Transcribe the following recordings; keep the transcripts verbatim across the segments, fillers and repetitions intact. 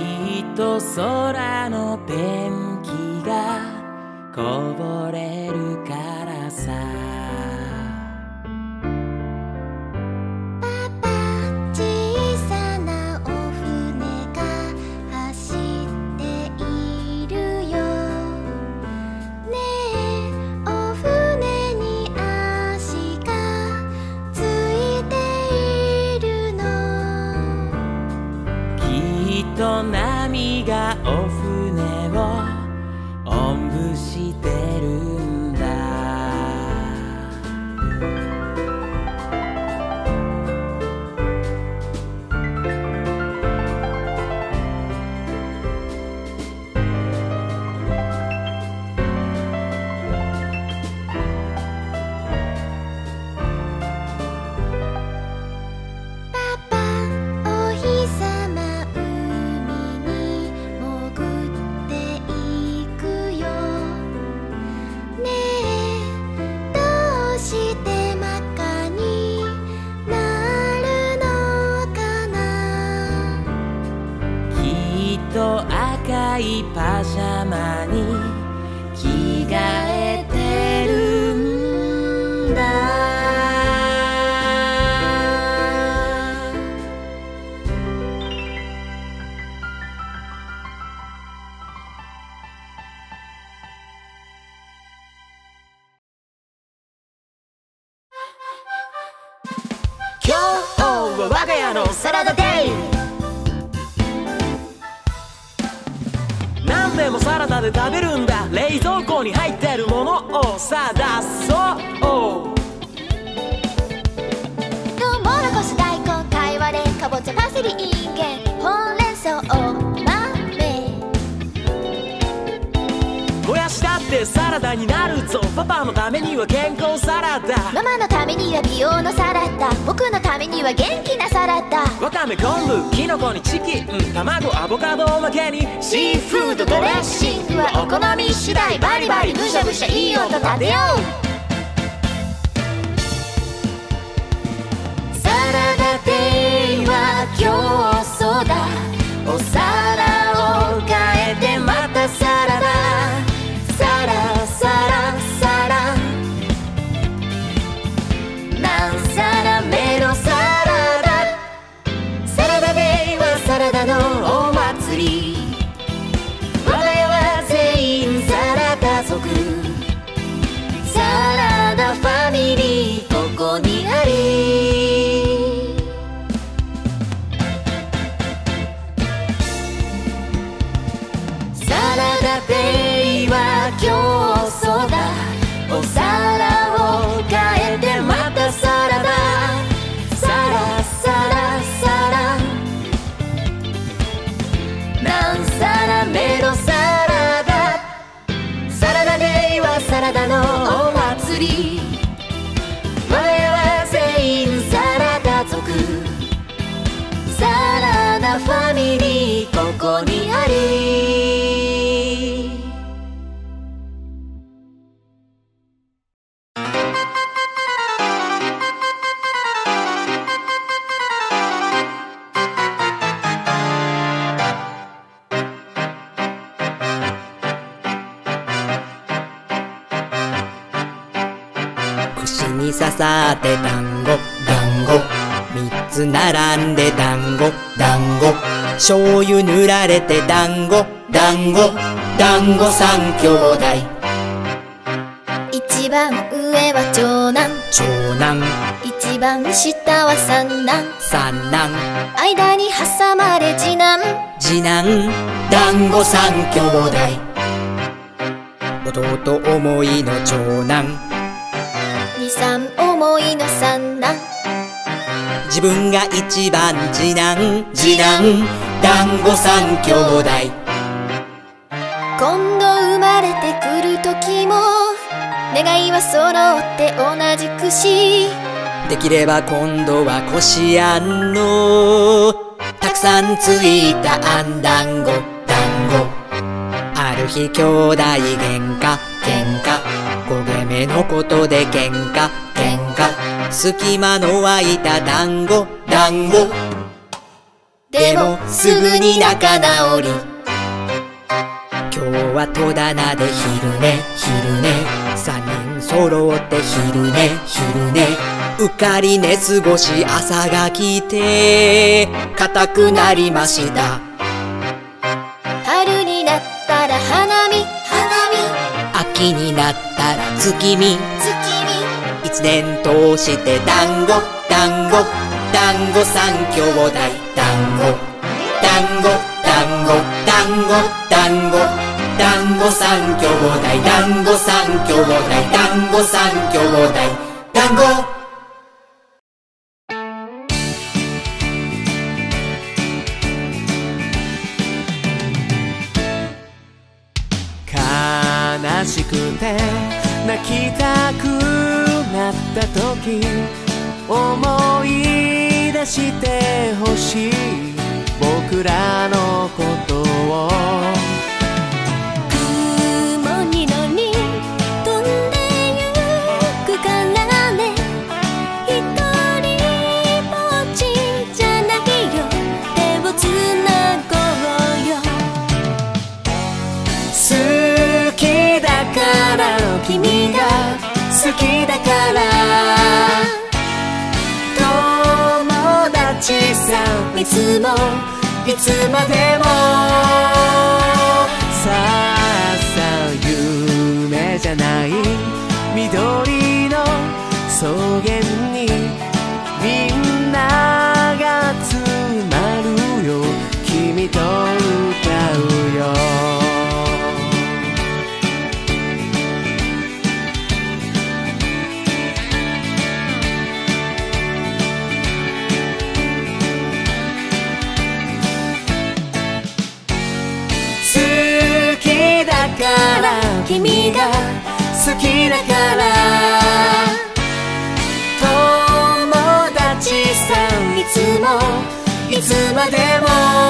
きっと空のペンキがこぼれるからさ。波がお船をおんぶしてるんだ。赤いパジャマに着替えてるんだ。今日は我が家のサラダデイ。何でもサラダで食べるんだ。冷蔵庫に入ってるものをさ出そう。 トウモロコシ、大根、カイワレ、かぼちゃ、パセリ、インゲン、ほうれん草、豆。 もやしだってサラダになるぞ。パパのためには健康サラダ、 ママのためには美容のサラダ、僕のためには元気なサラダ。 わかめ、昆布、キノコにチキン、卵、アボカドおまけにシーフードドレッシングはお好み次第。バリバリむしゃむしゃいい音立てよう。サラダデイは今日そうだ。お皿を変えてまたサラダ、サラサラサラ、何皿目のサラダ。サラダデイはサラダのお祭り。我が家は全員サラダ族。サラダファミリーここにあり。サラダデイは今日そうだ。お皿を変えてまたサラダ、サラサラサラ、何皿目のサラダ。サラダデイはサラダのお祭り。我が家は全員サラダ族。サラダファミリーここにあり。 串に刺さって団子団子、三つ並んで団子団子、醤油塗られて団子団子団子三兄弟。 一番上は長男、 長男一番下は三男、 三男間に挟まれ次男、 次男団子三兄弟。弟思いの長男、 二三思いの三男、 自分が一番次男次男団子三兄弟。 今度生まれてくる時も願いは揃って同じ串。 できれば今度はこしあんのたくさんついたあん団子団子。ある日兄弟喧嘩喧嘩、焦げ目のことで喧嘩喧嘩、隙間の空いた団子団子。 でもすぐに仲直り。今日は戸棚で昼寝昼寝、三人揃って昼寝昼寝、うっかり寝過ごし朝が来て硬くなりました。 春になったら花見花見、 秋になったら月見月見、 一年通して団子団子団子三兄弟、団子団子団子団子団子団子三兄弟、団子三兄弟、団子三兄弟、団子。 悲しくて泣きたくなった時、思い出してほしい僕らのことを。 雲に乗り飛んでゆくからね、一人ぼっちじゃないよ、手をつなごうよ。 好きだから君が好きだから、友達さ、いつもいつまでも。さあさあ夢じゃない緑の草原にみんなが集まるよ、君と歌うよ。君が好きだから、友達さ、いつもいつまでも。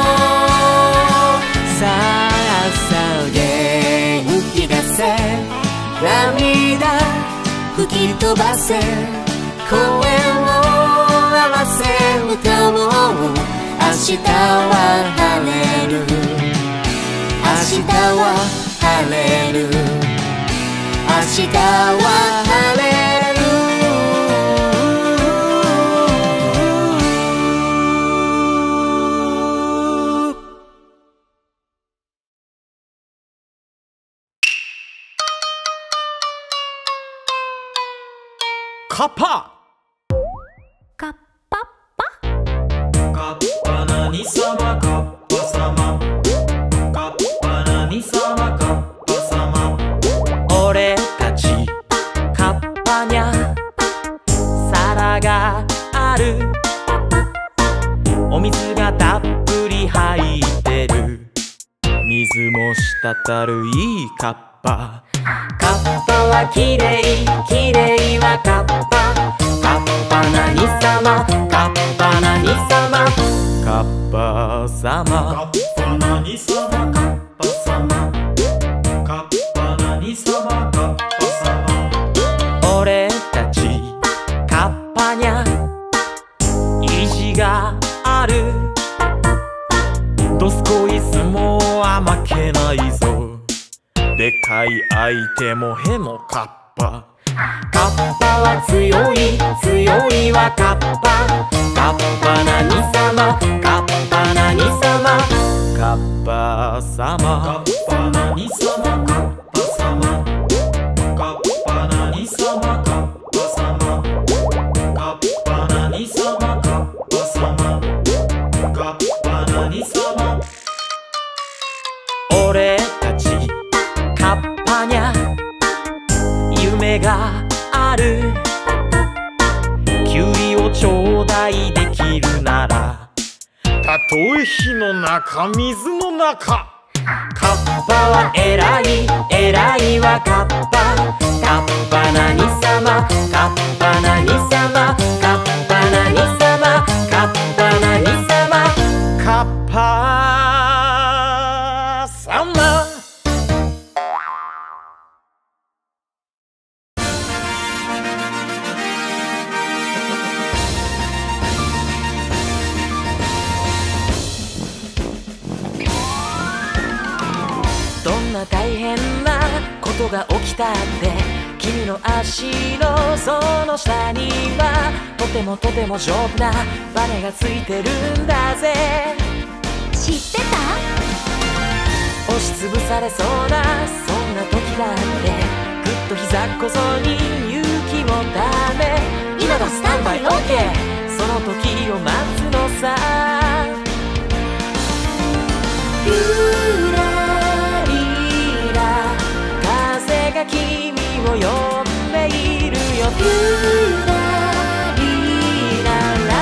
さあさあ元気出せ、涙吹き飛ばせ、声を合わせ歌おう。明日は晴れる、明日は晴れる、明日は晴れる。カッパカッパッパ、 カッパ何様カッパ様、カッパ何様カッパ様。 俺たちカッパにゃ皿がある、お水がたっぷり入ってる、水も滴るいいカッパ。カッパはきれいきれいはカッパ、カッパ何様カッパ何様、カッパ様、 カッパ何様カッパ様、カッパ何様カッパ様。 俺たちカッパにゃ意地がある、どすこい相撲は負けないぞ、でかい相手もへもカッパ。カッパは強い強いはカッパ、カッパ何様カッパ何様、カッパ様、 カッパ何様カッパ様、カッパ何様カッパ様、カッパ何様カッパ様、カッパ何様。 俺たちカッパにゃ夢がある、キュウリをちょうだいできるなら、たとえ火の中水の中、カッパは偉い偉いはカッパ、カッパ何様カッパ何様、カッパ何様カッパ何様、カッパ様。 今大変なことが起きたって君の足のその下にはとてもとても丈夫なバネがついてるんだぜ。 知ってた？ 押しつぶされそうなそんな時だってぐっと膝小僧に勇気をため今だスタンバイ OK その時を待つのさ。ゆらりら風が君を呼んでいるよ。ゆらりらら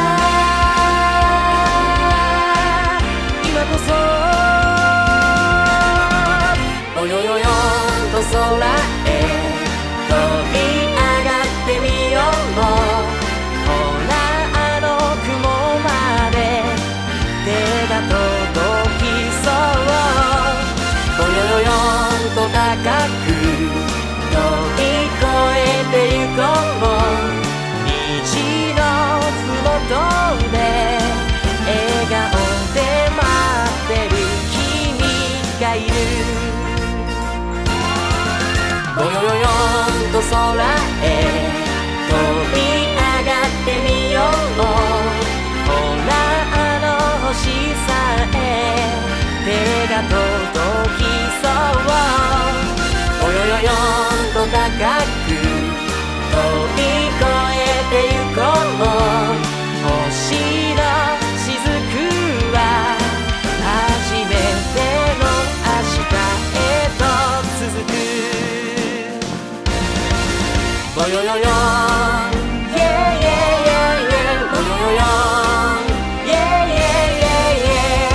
今こそぼよよよんと空へ飛び上がってみよう。ほらあの雲まで手が届きそう。ぼよよよんと高く飛び越えてゆこう。虹のふもとで笑顔で待ってる君がいる。ぼよよよんと空へ飛び上がってみよう。ほらあの星さえ手が届きそう。ぼよよよんと高く飛び越えてゆこう。星の雫は初めての明日へと続く。ぼよよよん Yeah yeah yeah yeah ぼよよよん Yeah yeah yeah yeah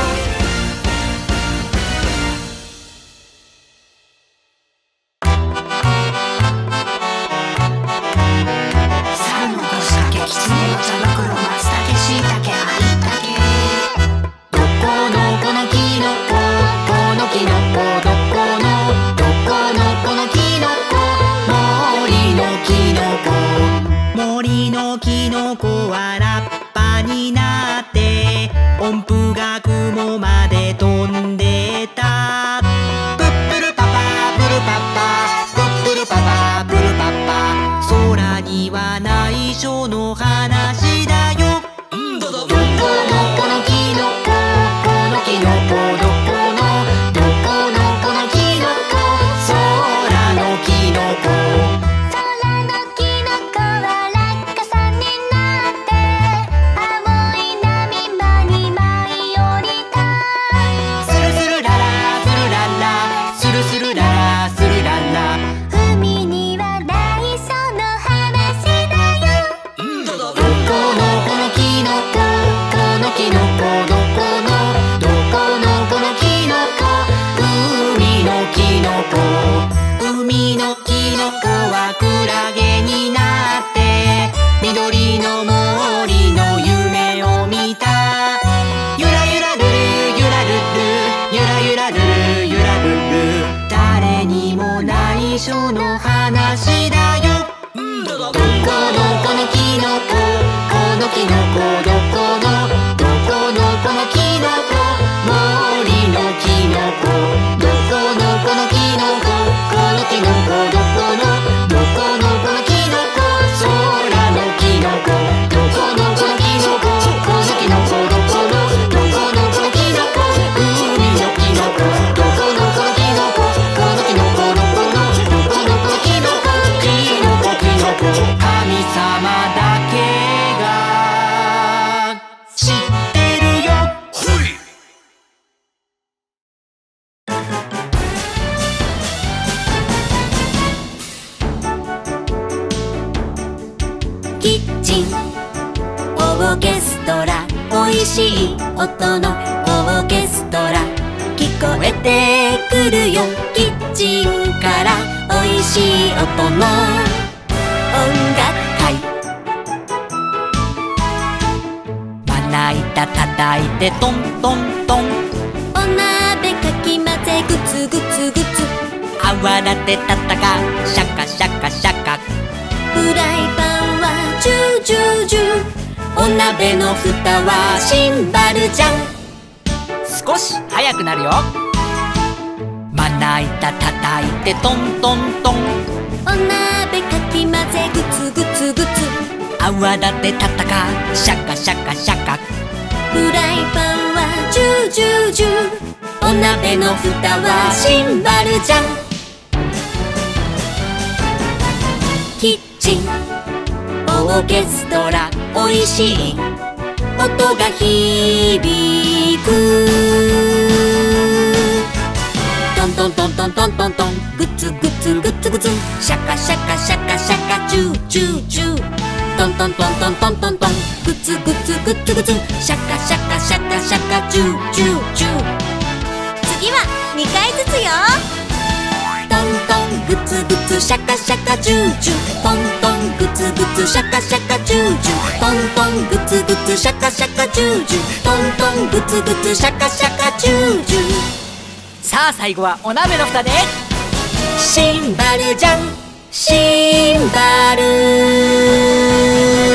猿の腰掛け、狐の茶袋、松茸、しいたけ、あいたけ。どこのこのキノコ、このキノコ、どこのどこのこのキノコ、森のキノコ。森のキノコはラッパになって音符が雲まで飛んでた。プップルパパプルパパプップルパパプルパパ。空には内緒の話だよ。どこのこのキノコ、このキノコ、どこのどこのこのキノコ、空のキノコ。 空のキノコは落下傘になって青い波間に舞い降りた。 スルスルララスルララスルスルララスルララ。 海にはないその話だよ。 どこのこのキノコ、このキノコ、どこのどこのこのキノコ、海のキノコ。海のキノコはクラゲになって緑の森の夢を見た。ゆらゆらるるゆらるるゆらゆらるるゆらるる。誰にも内緒の話だよ。どこのこのキノコ、このキノコ、どこのどこのこのキノコ、森のキノコ。どこのこのキノコ、このキノコ、どこのどこのこのキノコ、空のキノコ。どこのこのキノコ、このキノコ、どこのどこのこのキノコ、海のキノコ。どこのこのキノコ、このキノコ、どこのどこのこのキノコ、キノコキノコ。神様だけが知ってるよ。 キッチンオーケストラ、おいしい音のオーケストラ聞こえてくるよ。キッチンからおいしい音の音楽会。 まな板叩いてトントントン、 お鍋かき混ぜグツグツグツ、 泡立てたたかシャカシャカシャカ、 フライパンはジュージュージュー、お鍋の蓋はシンバルじゃん。 少し速くなるよ。ま叩いた叩いてトントントン。 お鍋かき混ぜグツグツグツ。 泡立てたたかシャカシャカシャカ。 フライパンはジュージュージュー。 お鍋の蓋はシンバルじゃん。キッチンオーケストラおいしい音が響く。トントントントントントントン。グツグツグツグツ。シャカシャカシャカシャカジュージュージュー。トントントントントントントン。グツグツグツグツ。シャカシャカシャカシャカジュージュージュー。 次はにかいずつよ。 トントングツグツシャカシャカジュージュー。トントングツグツシャカシャカジュージュー。トントングツグツシャカシャカジュージュー。トントングツグツシャカシャカジュージュー。 さあ最後はお鍋の蓋でシンバルじゃんシンバル。